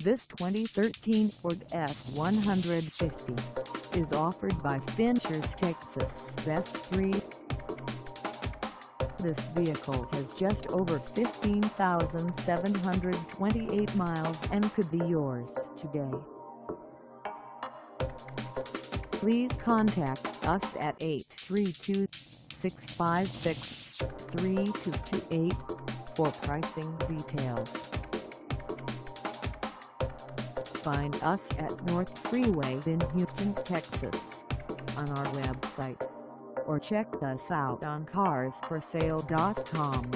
This 2013 Ford F-150 is offered by Finchers Texas Best 3. This vehicle has just over 15,728 miles and could be yours today. Please contact us at 832-656-3228 for pricing details. Find us at North Freeway in Houston, Texas on our website, or check us out on carsforsale.com.